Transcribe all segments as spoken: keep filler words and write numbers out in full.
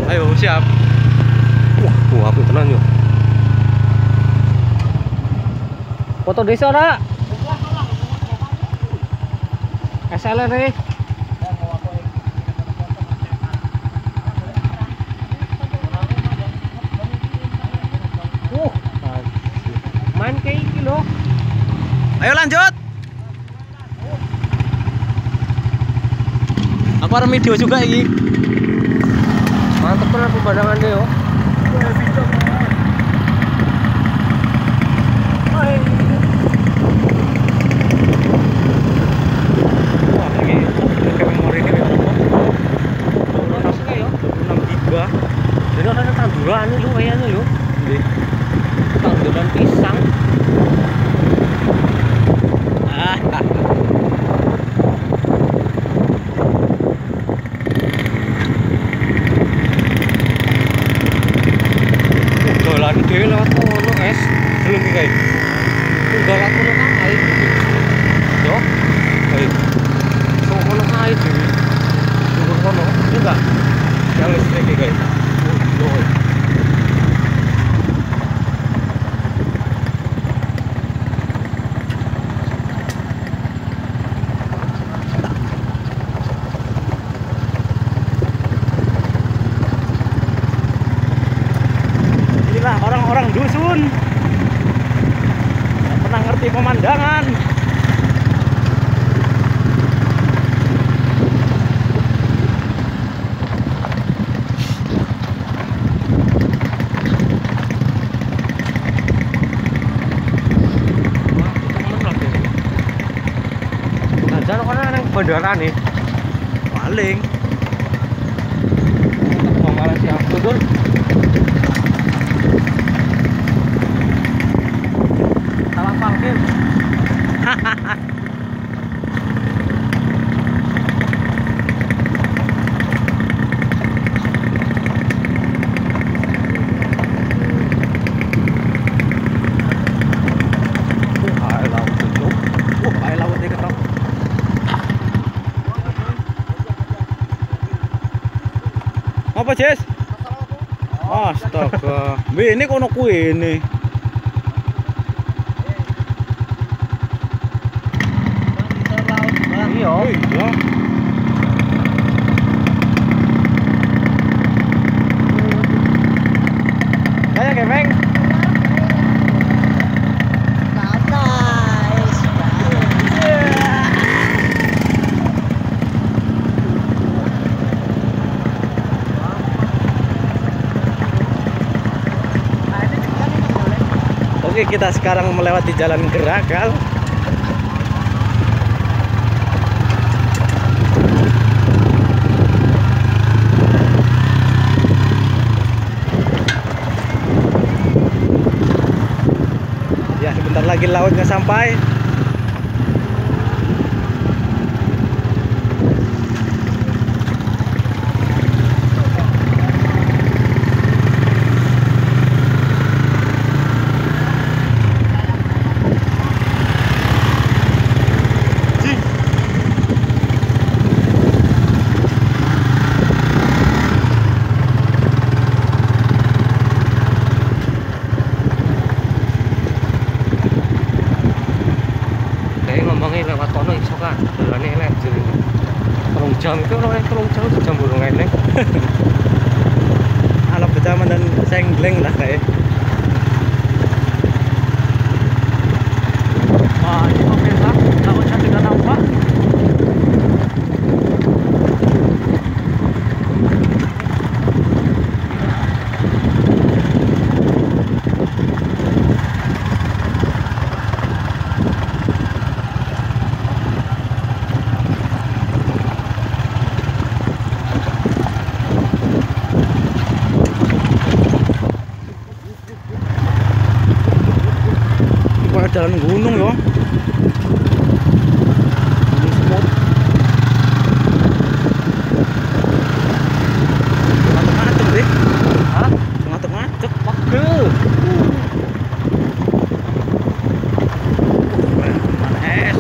Ayo siap. Wah, tuh apik tenan yo. Foto desa ora? S L R nih. Uh, main kayak iki loh. Ayo lanjut. Aku ada video juga ini. Mantep bener pemandangannya yo. Wah, ini pakai memori ini ya. Lokasinya ya dua puluh enam giga. Jadi ada tanduran ini lho kayaknya lho. Nggih. Tanduran pisang. Ah. Dolan dhewe lewat kono es. Belum iki guys. Tunggal aku nang ae. Yo. Baik. Kok kono ae dhewe. Turun kono. Yo enggak. Yang listrik iki guys. Loh. Orang-orang dusun nggak pernah ngerti pemandangan. Wah, temen lagi. Nah, jangan karena yang bandara nih paling kemarin siap turun. Salah parkir. Apa, Jess? Astaga. Ini kono kuwi ini. Iya. Iya. Kayak kemeng. Oke, kita sekarang melewati jalan Geragal. Ya, sebentar lagi lautnya sampai. Ngomongnya lewat kono iso kan, dalane elek jere. Telung jam itu ora telung jam jam burung enek. Anak becaman dan senggleng lah kayak. Wah, ini pemirsa, lautnya tidak nampak. Jalan gunung ya. Gunung semut. Macet deh. Hah? Macet macet. Pegel. Mana es?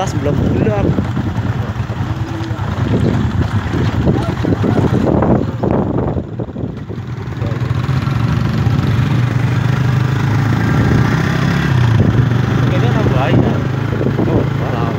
atas belum bulat. Ini ada bahaya. Oh, parah.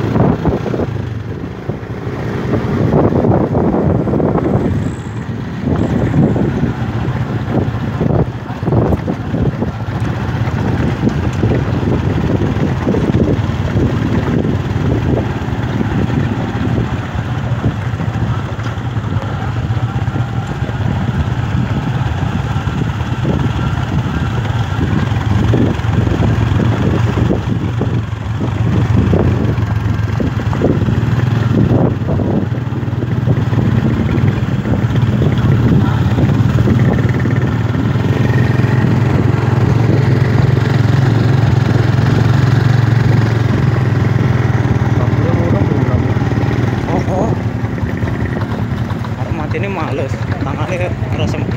Ini males, tangannya rasa sempat.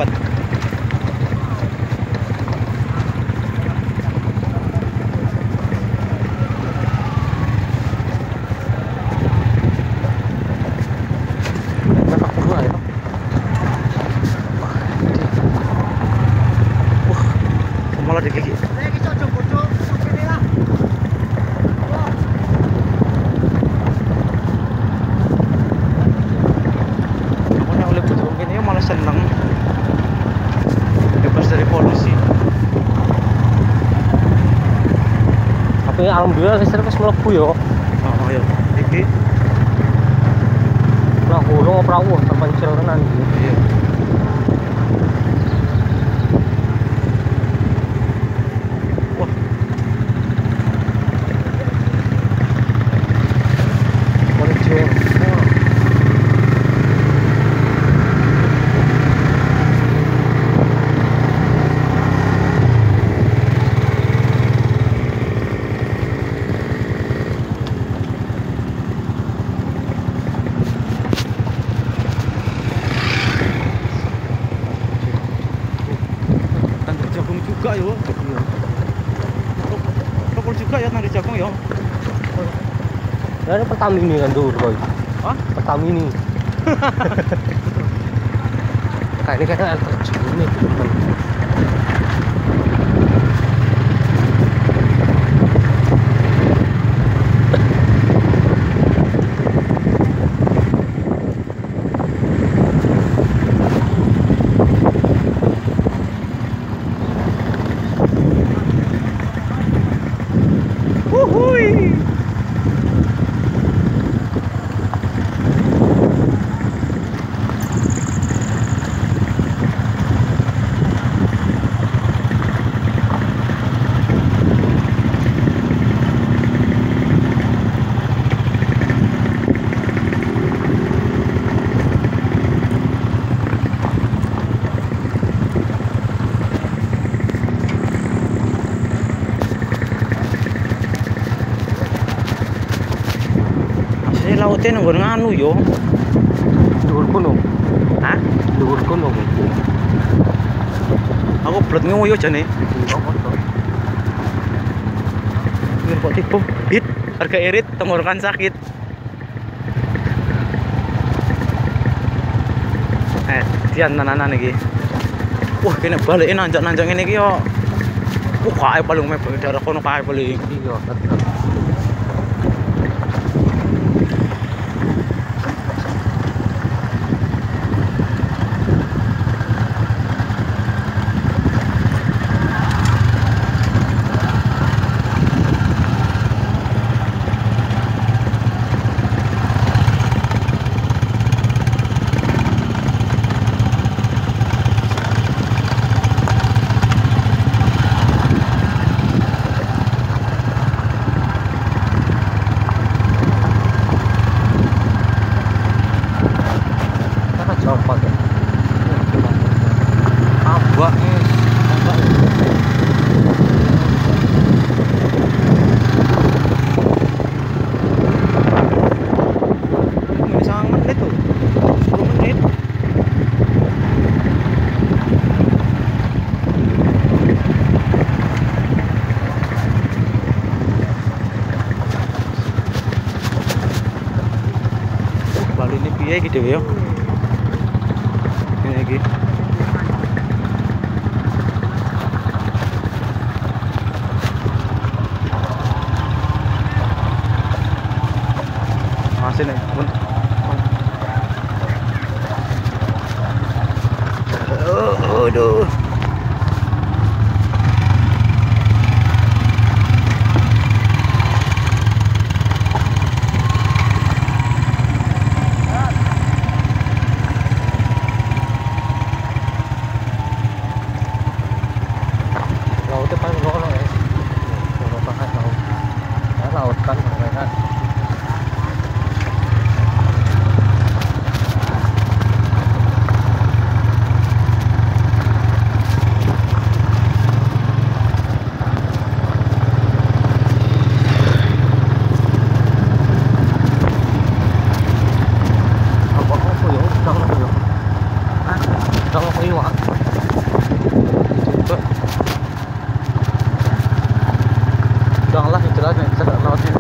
Wah, malah digigit. Seneng bebas dari polusi. Tapi alhamdulillah listrik wis mlebu yo. Oh ya, iki Lah ngono prawo terpencil tenan iki. iya. Wah. Menuju. Jagung juga yo. Iya. Rokok juga ya nang jagung yo. Ya ini Pertamini kan tuh kok. Hah? Pertamini. Kayak ini kan air terjun ini. Wuhui. Ini lautnya nunggu nganu yo. Dhuwur gunung. Hah? Dhuwur gunung. Aku belet ngoyo jane. Iya kok. Ini kok tipu. Hit, harga irit, tenggorokan sakit. Eh, dian nananan iki. Wah, kene balikin nanjak-nanjak ngene iki yo. Wah, kae paling mepet daerah kono kae paling. Iya, tetep. Bali ini piye iki dhewe yo. Ini iki. Masih nih, pun. Aduh. Lautnya paling lorong ya. Lorong banget laut. Ya laut kan mereka. Udang lah istilahnya bisa lewat sini.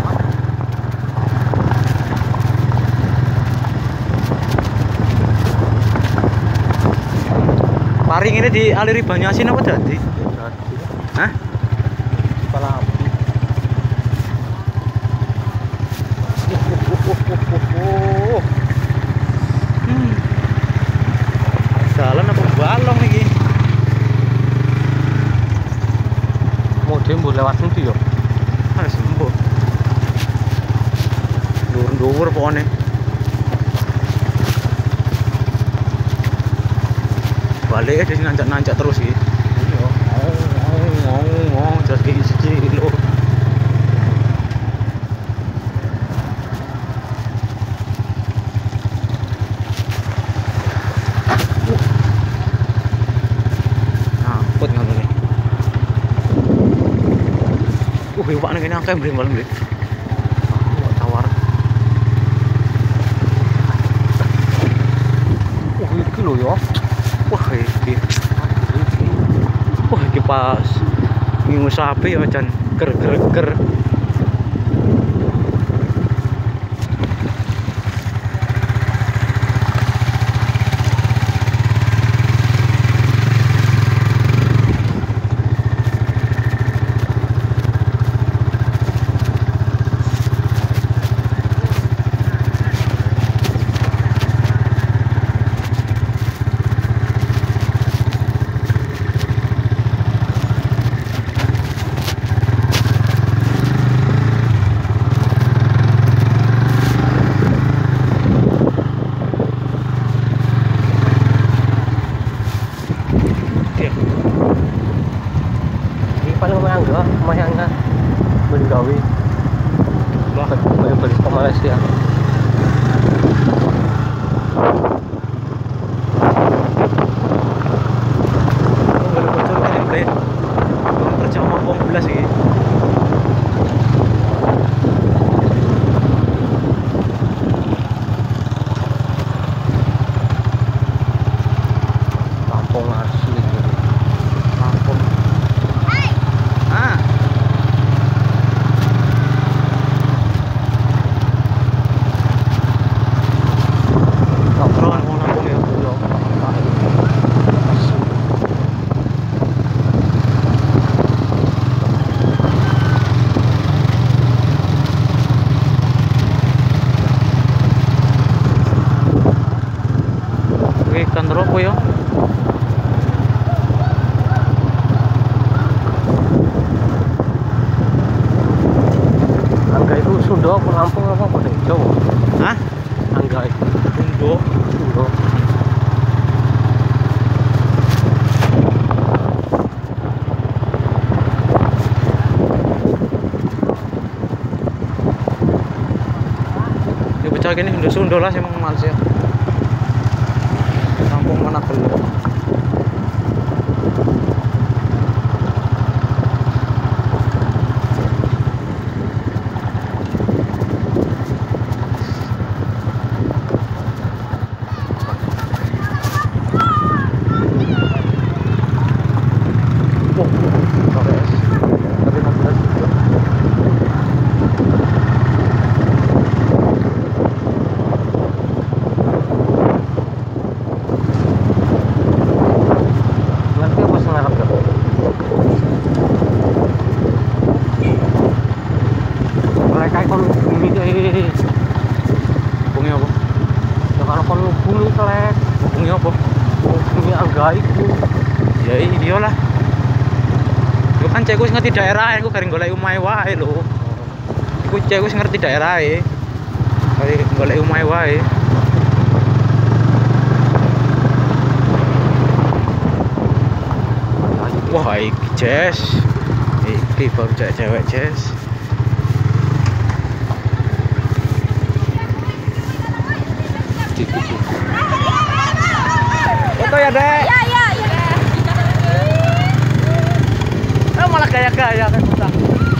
Paring ini dialiri Banyasin apa jadi? Hah? Kepala api. Hmm. Jalan apa balong nih? Mau dia mau lewat nanti yo. Ah sembuh. Dur-dur pokoknya. Balik aja sih nanjak-nanjak terus sih. Iya. Ngong ngong ngong terus kayak siji lho. Nah, put ngono nih. Uh, iwak ning kene akeh mrih malam mrih. Iwak tawar. Oh, iki lho yo. Wah, iki. Wah, iki pas ngingu sapi ya jan ger ger ger. Ini paling mangga, mayangnya Bengawi. Wah, Balik ke Malaysia. baru bocor kene mrih. Kerja omong belas iki. Kampung asli. Lampung. Ah. Obrolan mau Lampung ya. Oke, ikan ropo ya. Angga itu Sunda apa Lampung apa apa deh? Jawa. Hah? Angga itu Undo. Sunda. Ya bocah kene Sunda lah sing males ya. Lampung mana belum. Lah iku. Ya iyalah. Yo kan cek wis ngerti daerah, aku garing golek omahe wae lho. Iku cek wis ngerti daerah e. Garing golek omahe wae. Wah, iki Jess. Iki baru cewek Jess. Foto ya, Dek. Ya, ya, ya. Eh, malah gaya-gaya kan kita.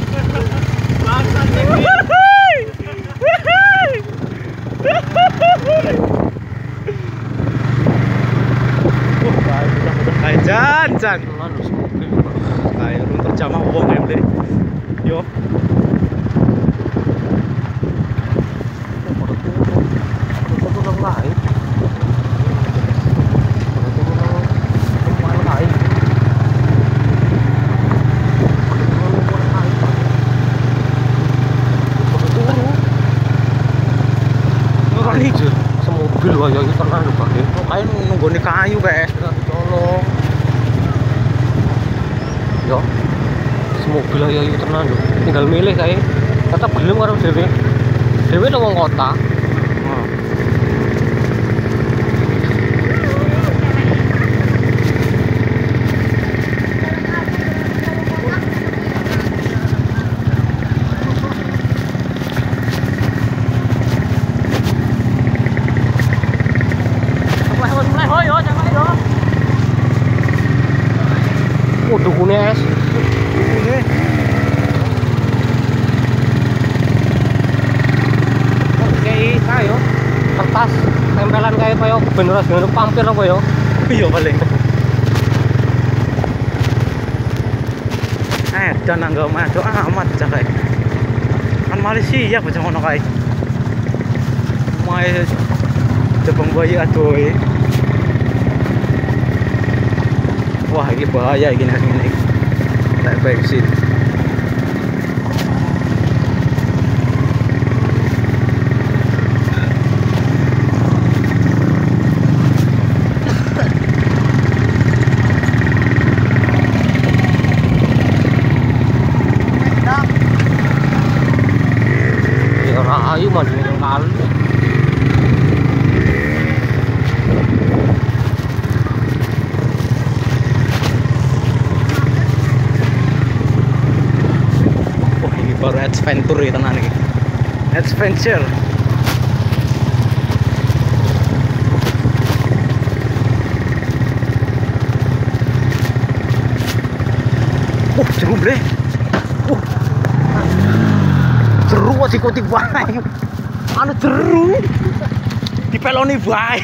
Wah, udah kayak jan-jan. Kayak runtuh jamaah wong ya, Ble. Yo. Semobil wae iki tenan lho, Pak. Kayak nunggone kayu, guys. Tolong. Yo. Semobil aja iki tenan lho. Tinggal milih kae. Tetep gelem karo dhewe. Dhewe nang wong kota. Oh, dukune es. Dukune. Kayak kayo kertas tempelan kayak koyo beneran bener pampir apa yo? Iya paling. Eh, dan nggak mah doa amat cak kayak. Kan Malaysia baca ngono kae. Mae Jepang bayi aduh. Wah, ini bahaya gini ini. Tak baik sih. Ya ora ayu mah dene kali. Baru adventure ya tenan iki. Adventure. Uh, seru ble. Uh. Seru kok dikoti wae. Anu seru. Dipeloni wae.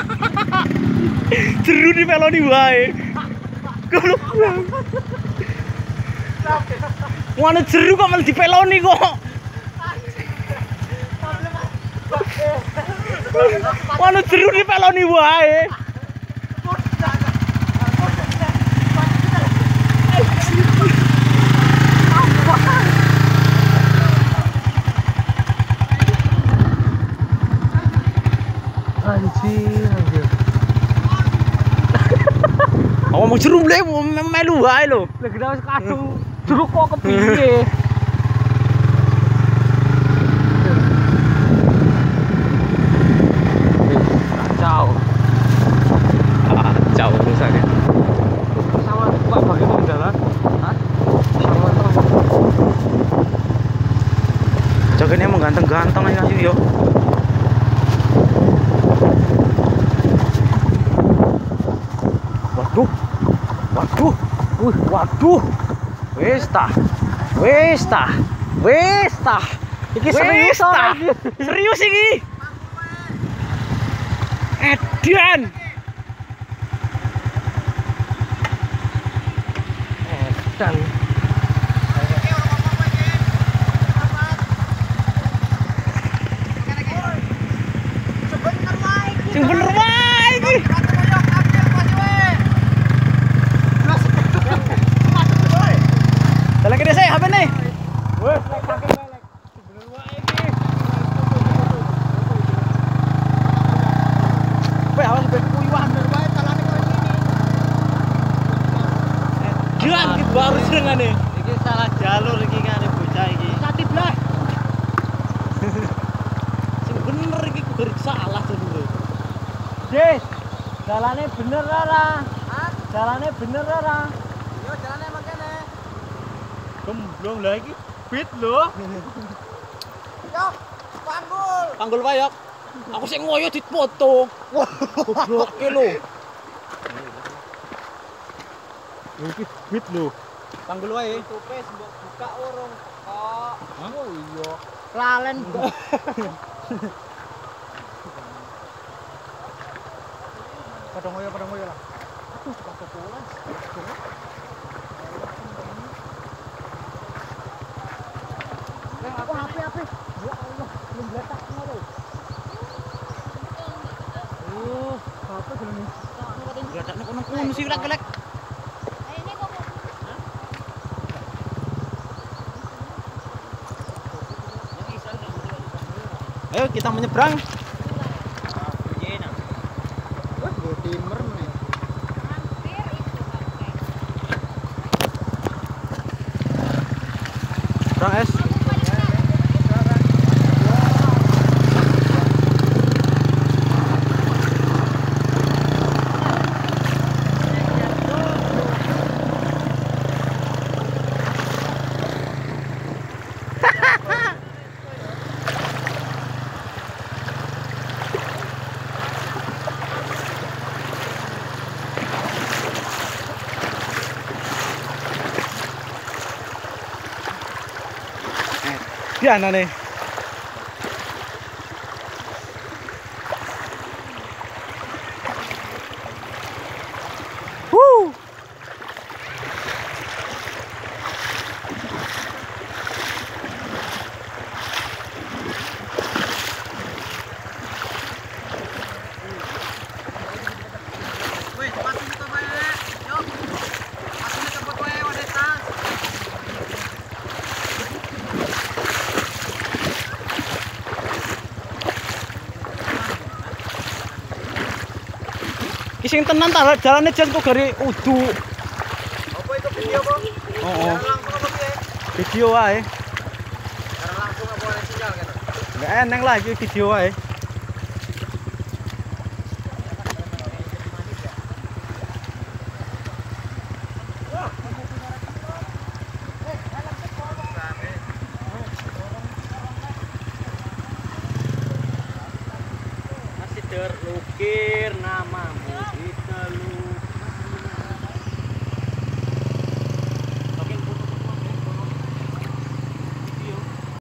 Seru dipeloni wae. Goblok. Wana jeru kok malah dipeloni kok. Wana jeru dipeloni wae. Anjir, anjir. Awak mau jeru ble melu wae lho. Lagi wis kadung jeruk kok kepiye? Kacau. Kacau urusannya. Sama Pak bagaimana jalan? Hah? Sama terus. Jaganya emang ganteng-ganteng aja yo. Waduh. Waduh. Wih, waduh. Wis tah. Wis tah. Wis tah. Iki serius ta? Serius iki. Edan. Edan. Sing bener wae iki. Dalam gede saya, apa nih? Wes, lek sakit lek. Bener wae iki. Weh, awas ben kuwi wah bener wae talane koyo gini. jenengane. Iki salah jalur iki ngene bocah iki. Katib lah. Sing bener iki kudu salah jalure. Des, jalane bener ora? Hah? Jalane bener ora? Yo jalane makene. Gemblong lah iki bit lho. Yo, panggul. Panggul wae, Yok. Aku sing ngoyo dipoto. Wah, gobloke lho. Iki bit lho. Panggul wae. Tutupe mbok buka urung kok. Oh iya. Lalen. Padha ngoyo, padha ngoyo lah. Aduh, cepat polas. Lah aku H P H P. Ya Allah, belum letak ngono. Oh, apa belum nih? Gladakne kono kono sih lek-lek. Ayo kita menyeberang. Wah, go timer nih. Berang es. Dia nih. Woo. Wih, pasti kita bayar. Yuk. Pasti kita buat wae wae tas. Kising tenan ta jalane jan kok gare udu. Apa itu video kok? Oh, oh. Langsung apa piye? Video wae. Cara langsung apa oleh sinyal gitu. Enggak eneng lah iki video wae. Masih terukir namamu di telur.